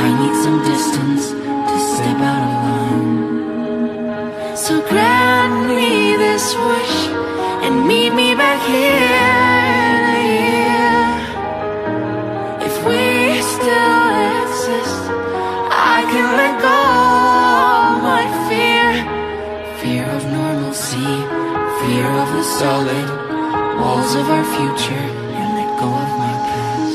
I need some distance to step out of line. So grant me this wish and meet me back here in a year. If we still exist, I can let go of my fear. Fear of normalcy, fear of the solid walls of our future, and let go of my past.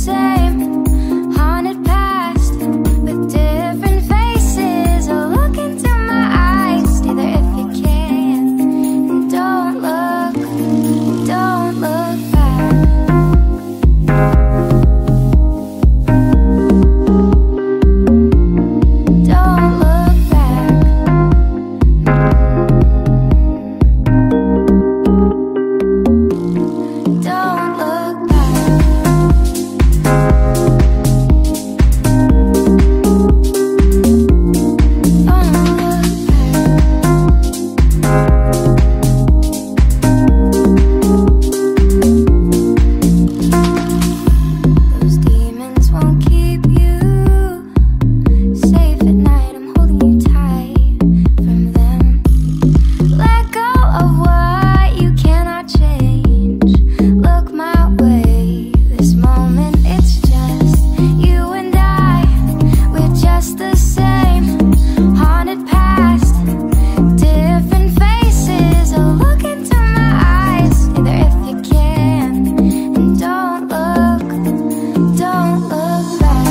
same haunted past with different faces. Oh, look into my eyes, stay there if you can, and don't look back. Don't look back. Don't look back. Those demons won't keep you safe at night. I'm holding you tight from them. Let go of what you cannot change. Look my way. This moment, it's just you and I. We're just the same haunted past, different faces. Oh, look into my eyes, stay there if you can, and don't look back.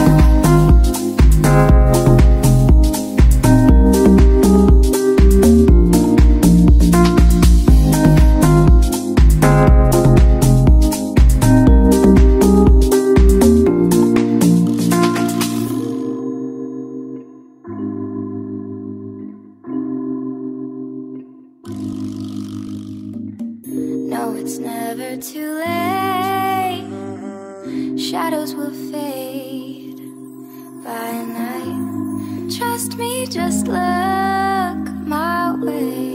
No, it's never too late. Shadows will fade by night. Trust me, just look my way.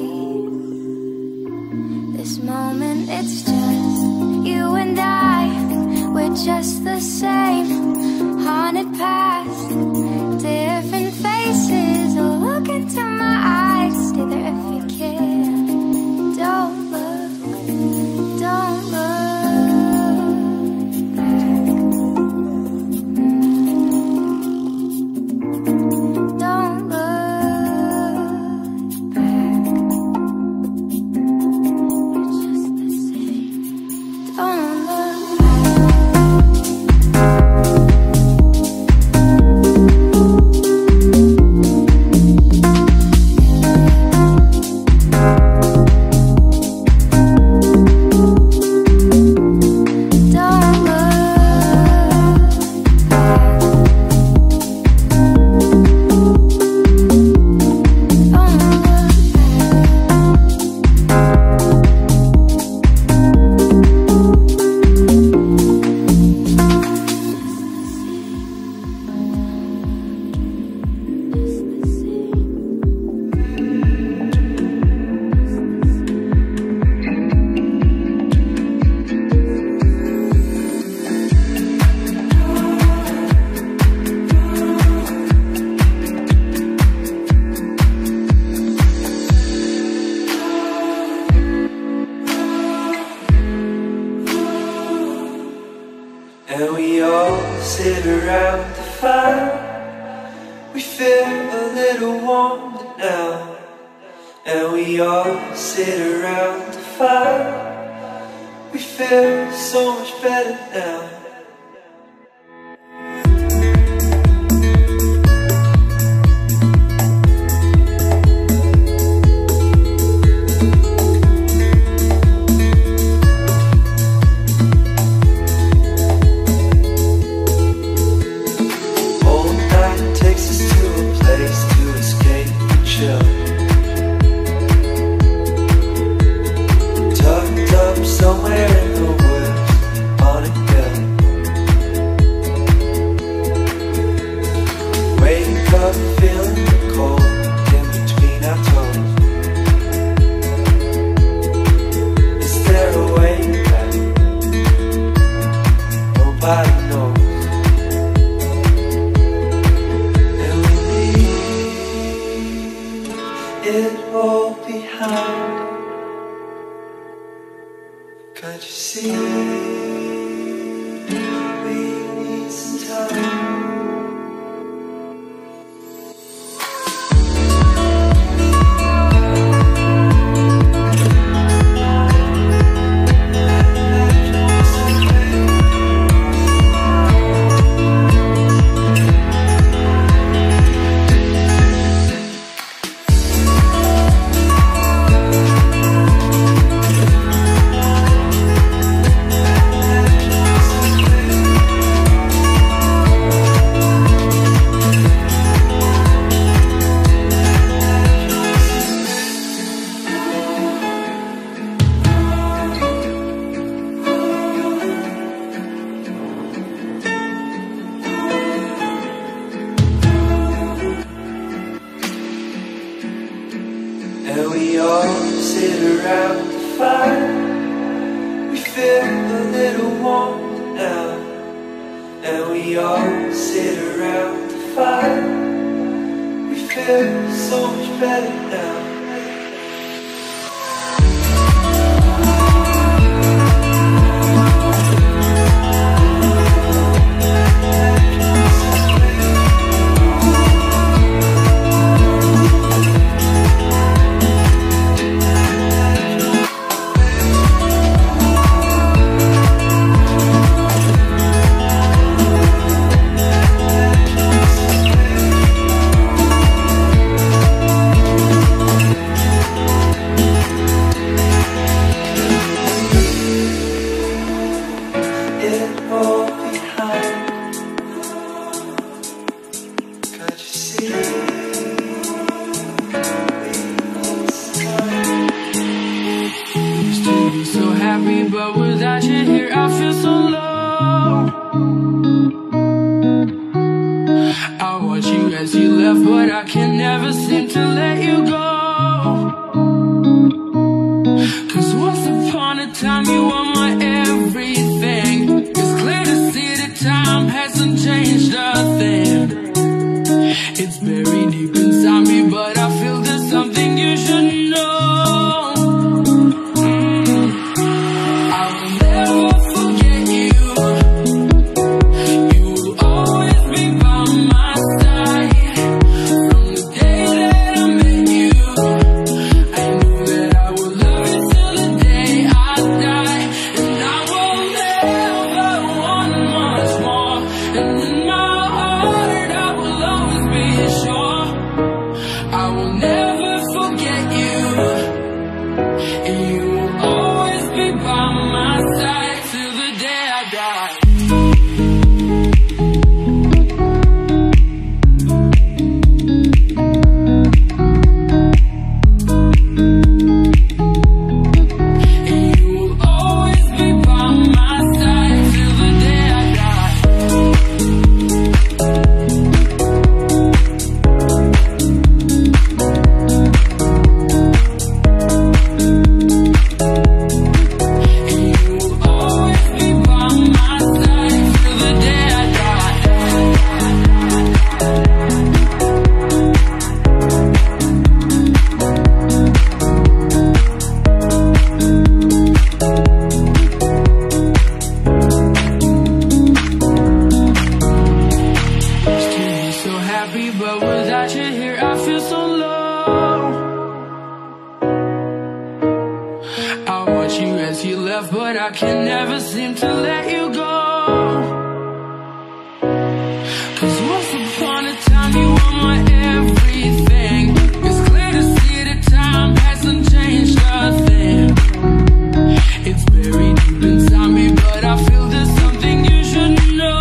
This moment, it's just you and I. We're just the same haunted past, different faces. Oh, look into my eyes, stay there if you can. Don't look back. Don't look back. We're just the same. Don't look Don't look back. Don't And we all sit around the fire. We feel a little warmer now. And we all sit around the fire. We feel so much better now. Old night takes us to a place to escape and chill. Tucked up somewhere in the woods on a hill. Wake up feeling the cold in between our toes. Is there a way back? Nobody knows. It all behind. Can't you see? We need some time. a little warmer now, and we all sit around the fire. We feel so much better now. But without you here, I feel so low. I watch you as you left, but I can never seem to let you go. 'Cause once upon a time you were my everything. It's clear to see that time hasn't changed a thing. It's buried deep inside me, but I feel there's something you should know. But without you here, I feel so low. I watch you as you left, but I can never seem to let you go. 'Cause once upon a time you were my everything. It's clear to see that time hasn't changed a thing. It's buried deep inside me, but I feel there's something you should know.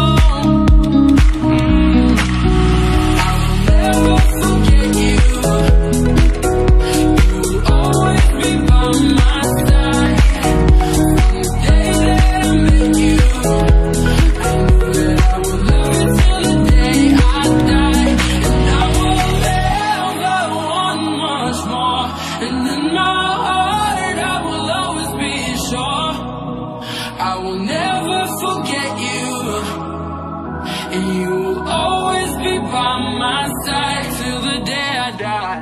I will never forget you, and you will always be by my side till the day I die.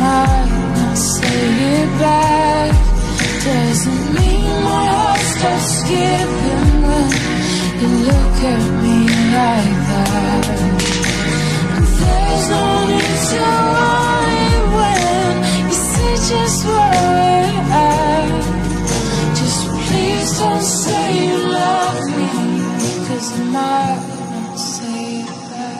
might not say it back. Doesn't mean my heart stops skipping when you look at me like that. And there's no need to worry when you see just where we're at. Just please don't say you love me, 'cause I might not say it back.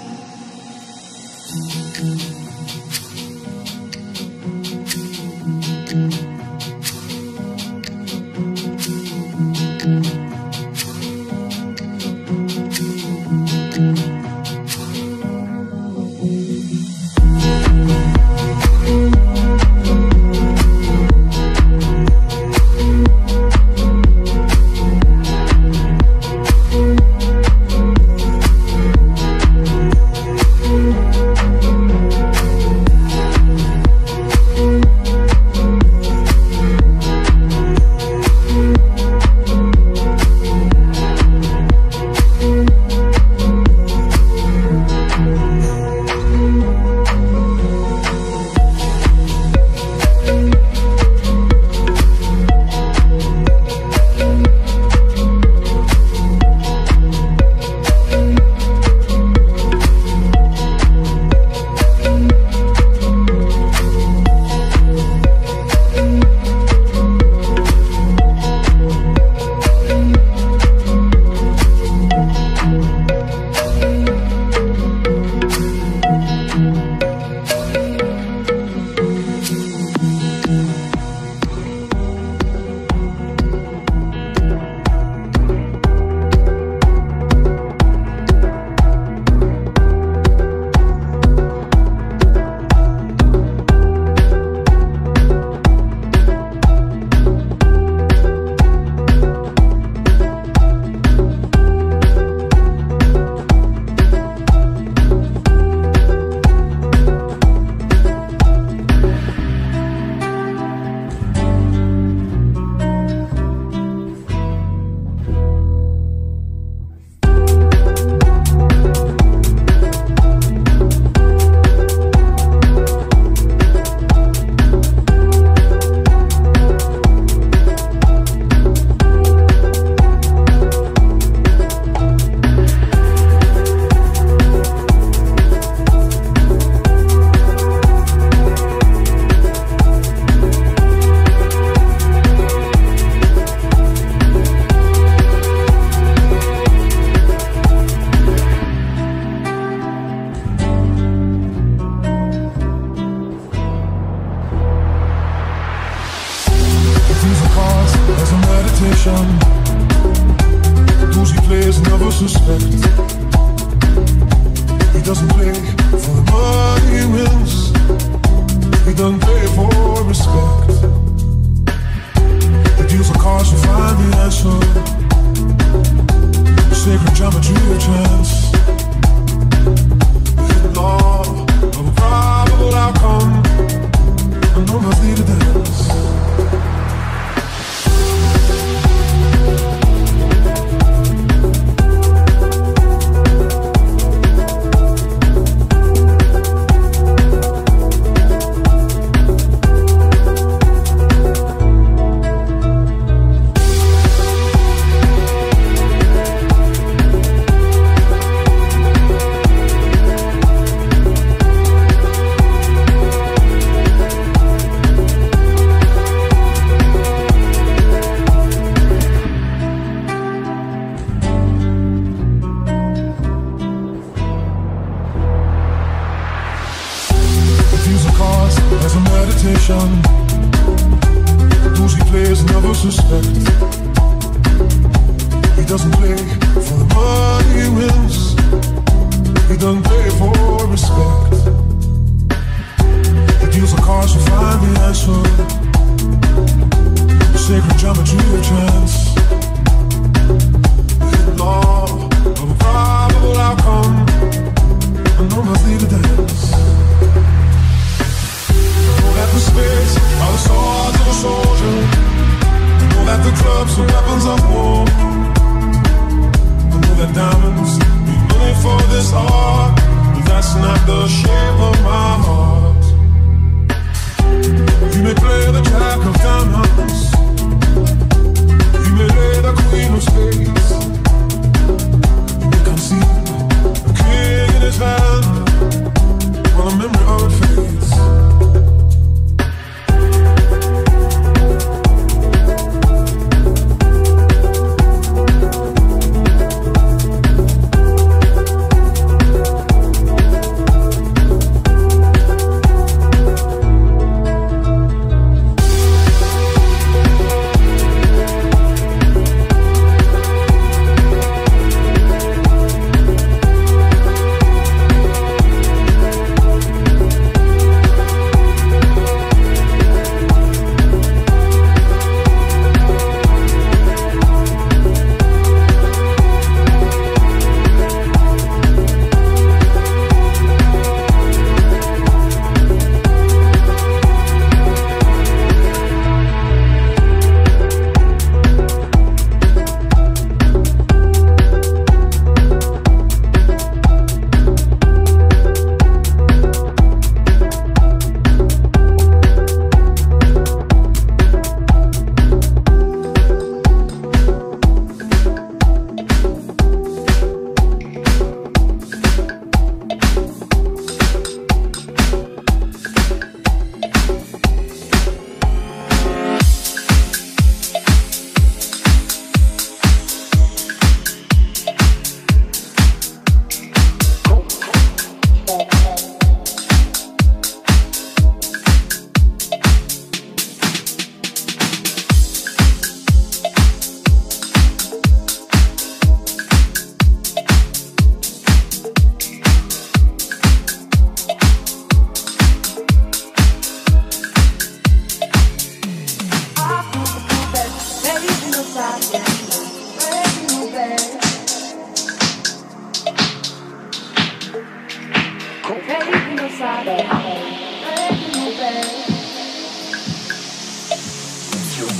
Those he plays never suspect. He doesn't play for the money he wins. He doesn't play for respect. He deals the cards to find the answer. The sacred geometry of chance. The law of a probable outcome. And no one's need to dance. As a meditation, those he plays never suspect. He doesn't play for the money he wins. He doesn't play for respect. He deals the cards to find the answer. The sacred geometry of chance. The law of a probable outcome. And no one's need to dance. The spades are the swords of a soldier. Know that the clubs are weapons of war. I know that diamonds need money for this art, but that's not the shape of my heart.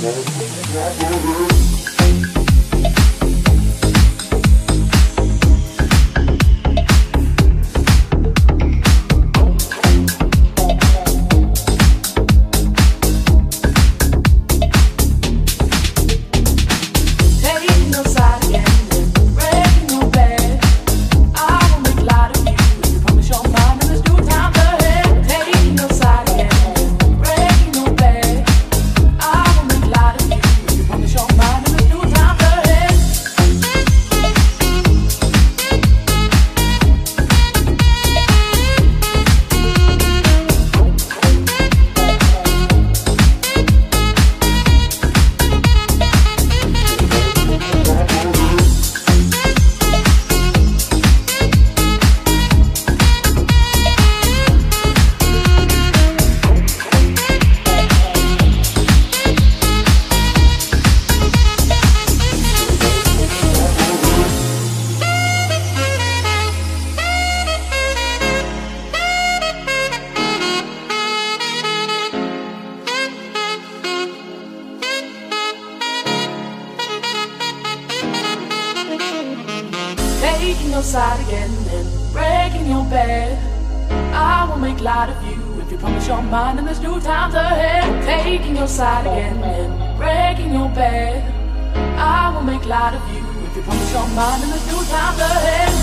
Taking your side again and breaking your bed. I will make light of you if you promise your mind and there's new times ahead. Taking your side again and breaking your bed. I will make light of you if you promise your mind and there's new times ahead.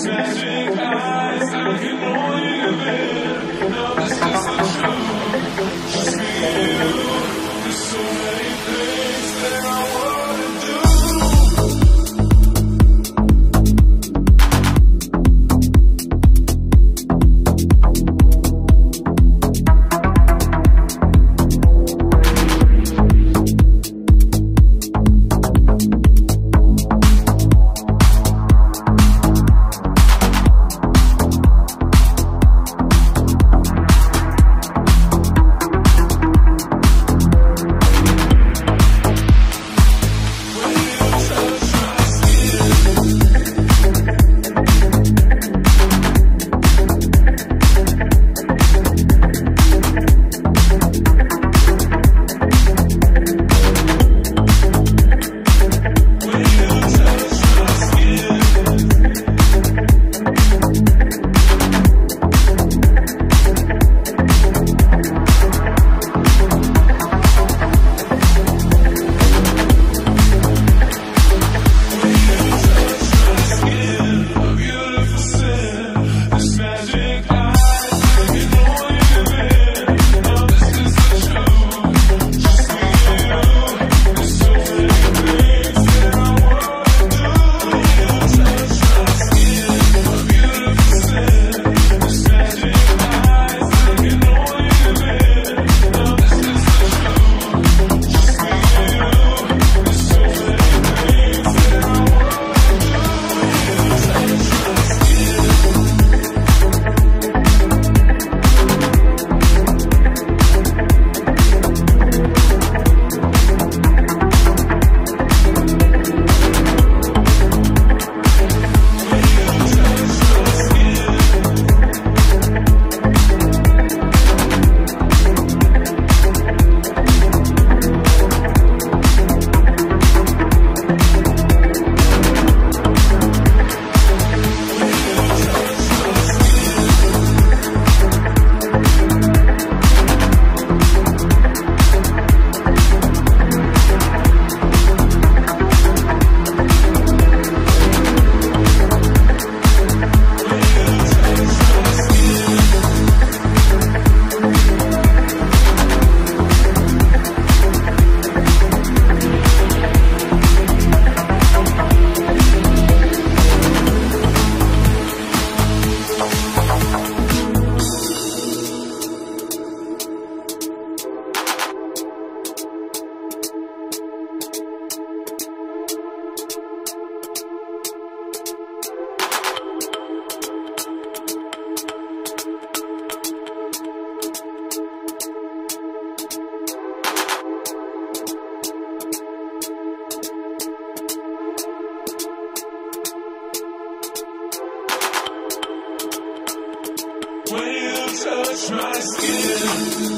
touch my skin.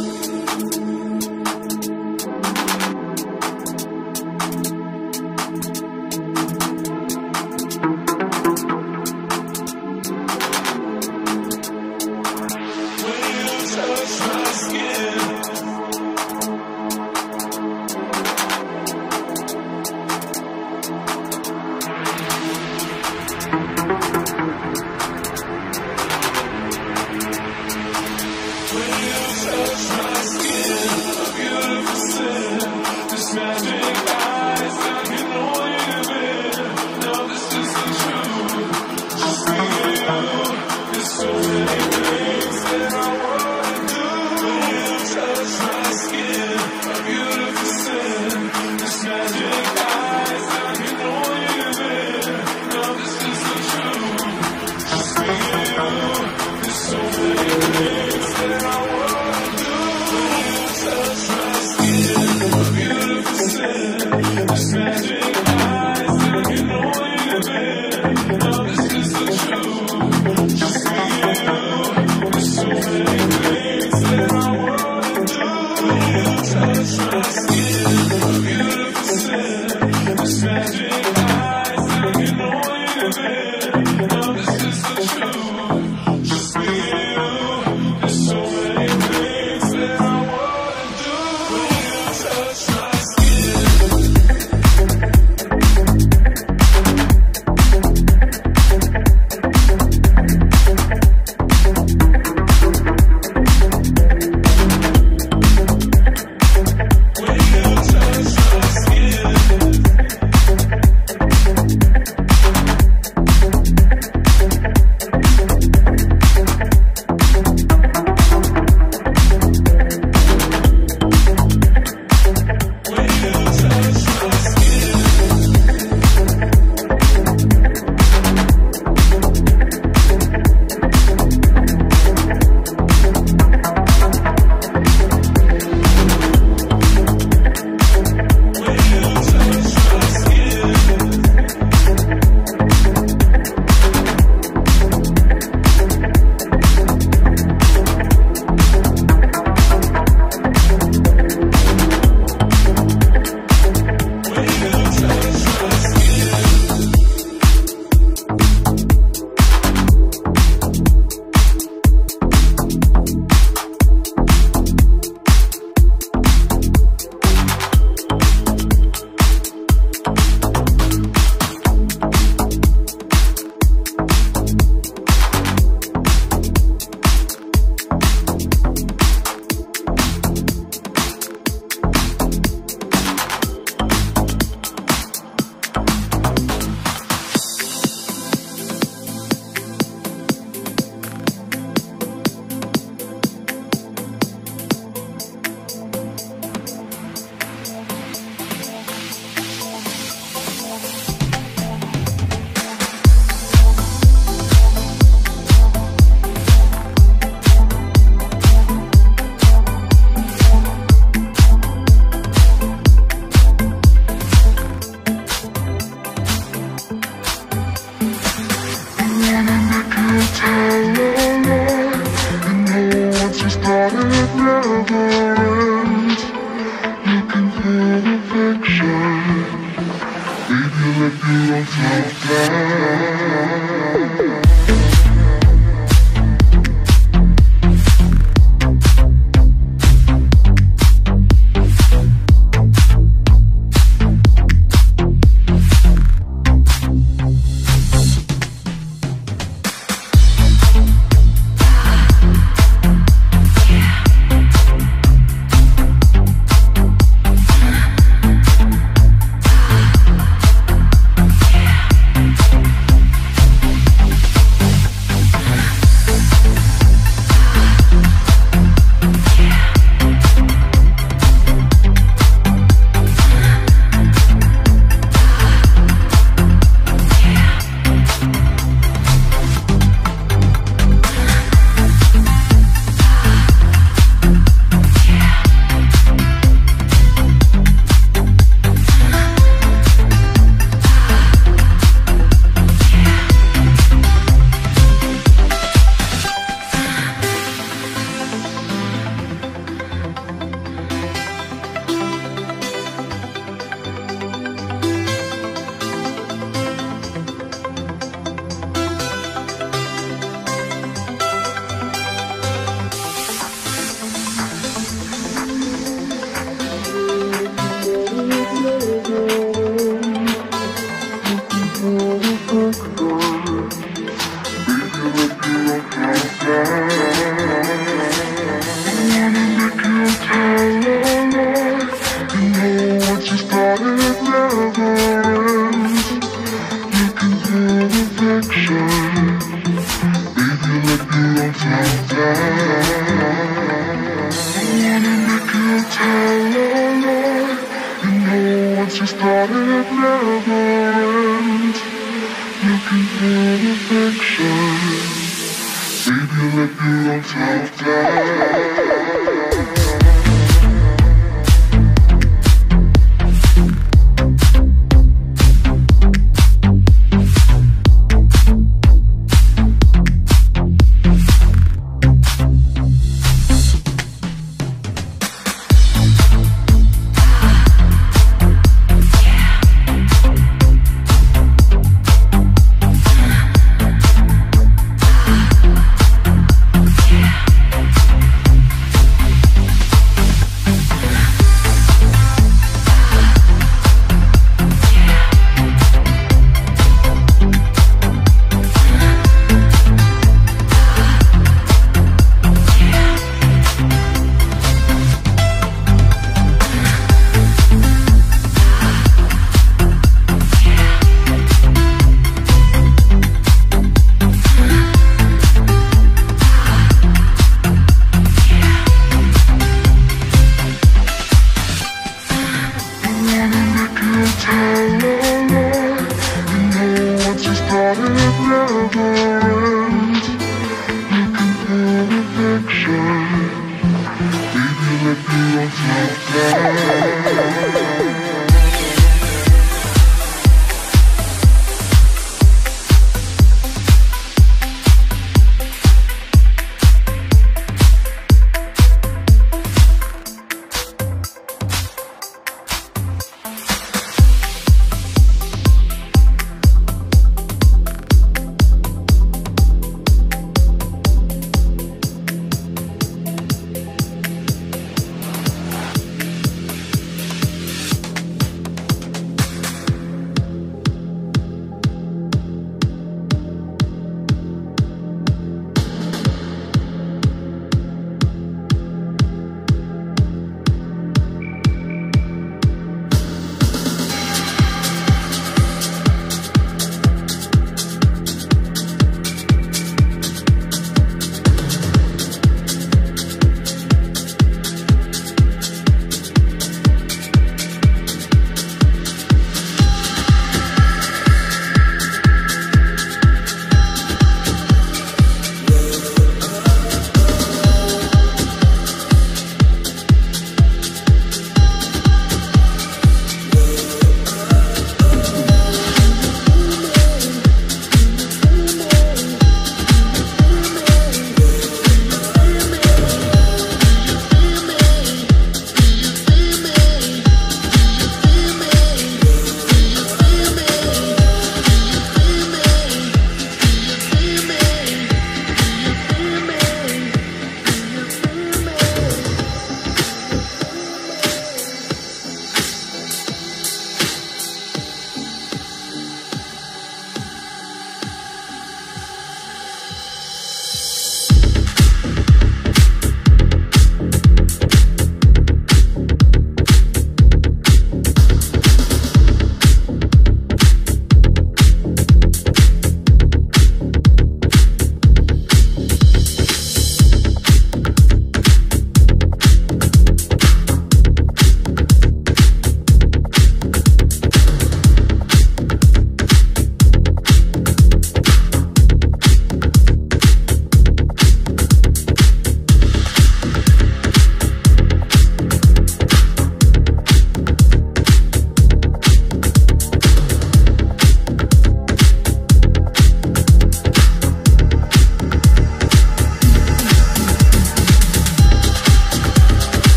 never ends. Looking for perfection. Baby, let you don't tell that.